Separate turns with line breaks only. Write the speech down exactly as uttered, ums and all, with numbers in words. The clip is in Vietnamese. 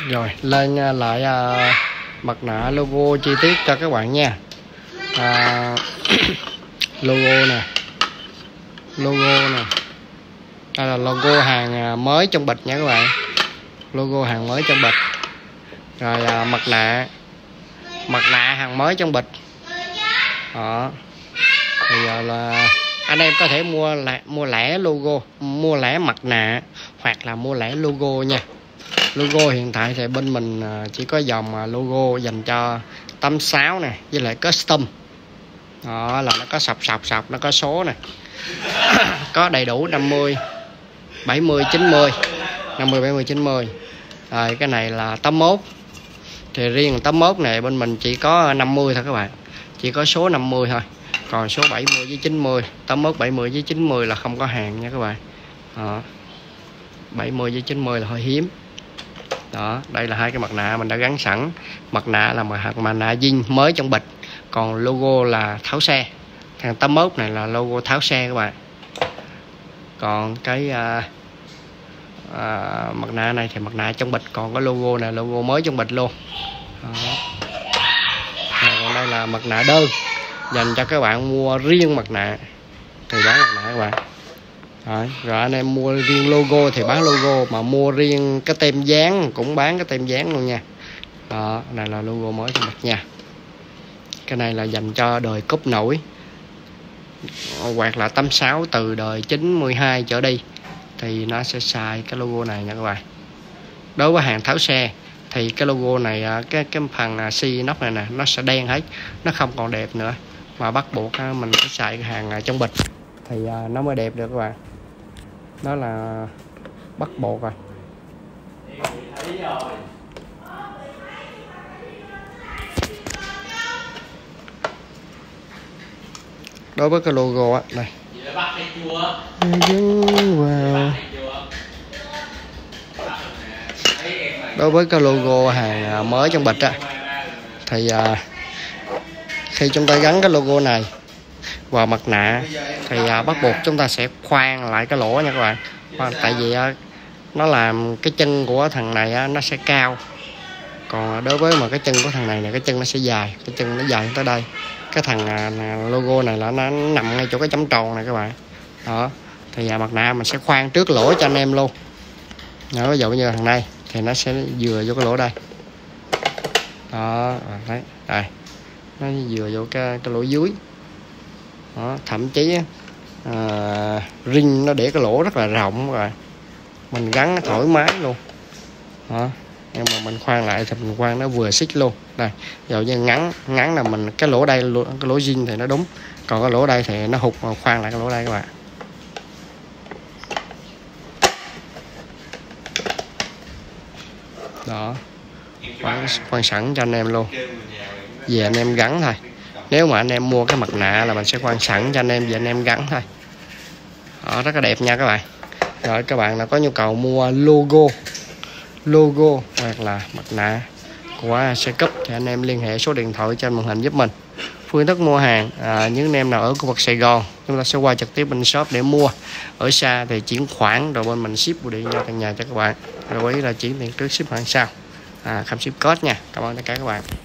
Rồi lên lại à, mặt nạ logo chi tiết cho các bạn nha. à, Logo nè, logo nè, đây là logo hàng mới trong bịch nha các bạn, logo hàng mới trong bịch. Rồi à, mặt nạ, mặt nạ hàng mới trong bịch đó. Bây giờ là anh em có thể mua lẻ, mua lẻ logo, mua lẻ mặt nạ hoặc là mua lẻ logo nha. Logo hiện tại thì bên mình chỉ có dòng logo dành cho tám sáu nè, với lại custom đó, là nó có sọc sọc sọc, nó có số nè, có đầy đủ năm mươi, bảy mươi, chín mươi, năm mươi, bảy mươi, chín mươi. Rồi cái này là tám mốt, thì riêng tám mốt này bên mình chỉ có năm mươi thôi các bạn, chỉ có số năm mươi thôi, còn số bảy mươi với chín mươi, tám mốt, bảy mươi với chín mươi là không có hàng nha các bạn đó. bảy mươi với chín mươi là hơi hiếm đó. Đây là hai cái mặt nạ mình đã gắn sẵn. Mặt nạ là mặt nạ zin mới trong bịch, còn logo là tháo xe. Thằng tám mốt này là logo tháo xe các bạn. Còn cái à, à, mặt nạ này thì mặt nạ trong bịch, còn cái logo này logo mới trong bịch luôn đó. Còn đây là mặt nạ đơn dành cho các bạn mua riêng mặt nạ thì bán mặt nạ các bạn. Rồi, rồi anh em mua riêng logo thì bán logo, mà mua riêng cái tem dán cũng bán cái tem dán luôn nha đó. Này là logo mới trong bịch nha. Cái này là dành cho đời cúp nổi hoặc là tám sáu từ đời chín mươi hai trở đi thì nó sẽ xài cái logo này nha các bạn. Đối với hàng tháo xe thì cái logo này, cái cái phần xi nóc này nè, nó sẽ đen hết, nó không còn đẹp nữa, mà bắt buộc mình phải xài cái hàng trong bịch thì nó mới đẹp được các bạn. Đó là bắt buộc rồi. Đối với cái logo á này, đối với cái logo hàng mới trong bịch á thì à, khi chúng ta gắn cái logo này vào mặt nạ thì à, bắt buộc chúng ta sẽ khoan lại cái lỗ nha các bạn. Khoan, tại vì à, nó làm cái chân của thằng này á, nó sẽ cao, còn đối với mà cái chân của thằng này này cái chân nó sẽ dài, cái chân nó dài tới đây. Cái thằng à, logo này là nó nằm ngay chỗ cái chấm tròn này các bạn đó. Thì à, mặt nạ mình sẽ khoan trước lỗ cho anh em luôn. Đó, ví dụ như thằng này thì nó sẽ vừa vô cái lỗ đây đó, đấy, đây nó vừa vô cái, cái lỗ dưới đó. Thậm chí à, ring nó để cái lỗ rất là rộng rồi, mình gắn thoải mái luôn đó. Nhưng mà mình khoan lại thì mình khoan nó vừa xích luôn đây. Dụ như ngắn ngắn là mình cái lỗ đây, cái lỗ zin thì nó đúng, còn cái lỗ đây thì nó hụt, mà khoan lại cái lỗ đây các bạn đó. Khoan, khoan sẵn cho anh em luôn, về anh em gắn thôi. Nếu mà anh em mua cái mặt nạ là mình sẽ khoan sẵn cho anh em, về anh em gắn thôi đó, rất là đẹp nha các bạn. Rồi các bạn nào có nhu cầu mua logo logo hoặc là mặt nạ của xe cúp thì anh em liên hệ số điện thoại trên màn hình giúp mình. Phương thức mua hàng, à, những anh em nào ở khu vực Sài Gòn chúng ta sẽ qua trực tiếp bên shop để mua. Ở xa thì chuyển khoản rồi bên mình ship bưu điện ra tận nhà cho các bạn. Lưu ý là chuyển tiền trước ship hàng sau, à, không ship code nha. Cảm ơn tất cả các bạn.